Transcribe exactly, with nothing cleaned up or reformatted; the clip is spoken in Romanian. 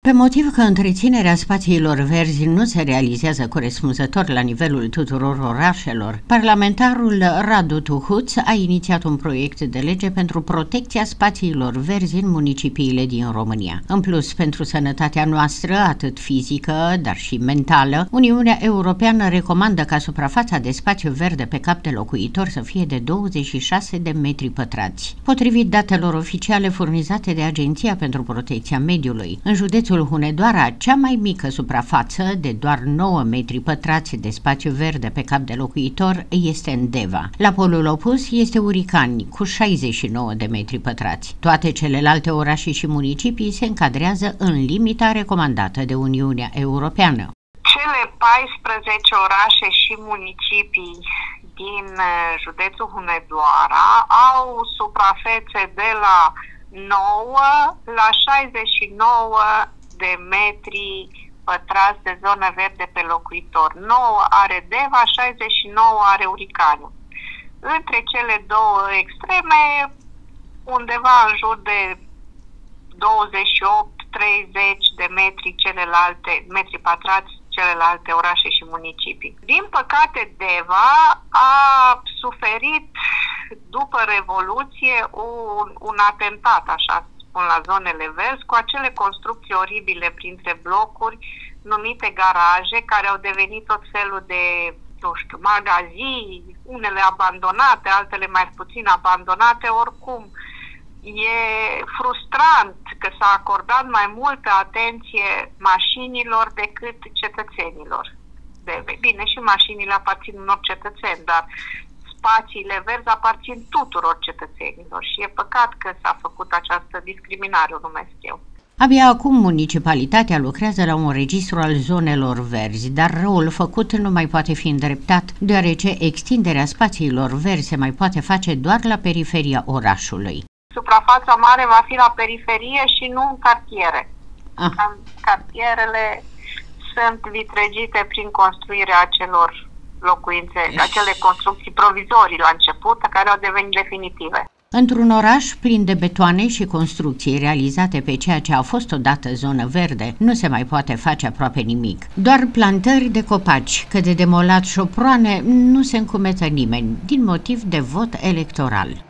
Pe motiv că întreținerea spațiilor verzi nu se realizează corespunzător la nivelul tuturor orașelor, parlamentarul Radu Tuhuț a inițiat un proiect de lege pentru protecția spațiilor verzi în municipiile din România. În plus, pentru sănătatea noastră, atât fizică, dar și mentală, Uniunea Europeană recomandă ca suprafața de spațiu verde pe cap de locuitor să fie de douăzeci și șase de metri pătrați. Potrivit datelor oficiale furnizate de Agenția pentru Protecția Mediului, în județul Hunedoara, cea mai mică suprafață, de doar nouă metri pătrați de spațiu verde pe cap de locuitor, este în Deva. La polul opus este Uricani, cu șaizeci și nouă de metri pătrați. Toate celelalte orașe și municipii se încadrează în limita recomandată de Uniunea Europeană. Cele paisprezece orașe și municipii din județul Hunedoara au suprafețe de la nouă la șaizeci și nouă de metri pătrați de zonă verde pe locuitor. nouă are Deva, șaizeci și nouă are Uricani. Între cele două extreme, undeva în jur de douăzeci și opt treizeci de metri celelalte metri pătrați celelalte orașe și municipii. Din păcate, Deva a suferit după Revoluție un, un atentat, așa spun, la zonele verzi, cu acele construcții oribile printre blocuri numite garaje, care au devenit tot felul de, nu știu, magazii, unele abandonate, altele mai puțin abandonate. Oricum, e frustrant că s-a acordat mai multă atenție mașinilor decât cetățenilor. De, bine, și mașinile aparțin unor cetățeni, dar spațiile verzi aparțin tuturor cetățenilor și e păcat că s-a făcut această discriminare, o numesc eu. Abia acum municipalitatea lucrează la un registru al zonelor verzi, dar răul făcut nu mai poate fi îndreptat, deoarece extinderea spațiilor verzi se mai poate face doar la periferia orașului. Suprafața mare va fi la periferie și nu în cartiere. Ah. Cartierele sunt vitregite prin construirea acelor locuințe, acele construcții provizorii la început, care au devenit definitive. Într-un oraș plin de betoane și construcții realizate pe ceea ce a fost odată zonă verde, nu se mai poate face aproape nimic. Doar plantări de copaci, că de demolat șoproane nu se încumetă nimeni, din motiv de vot electoral.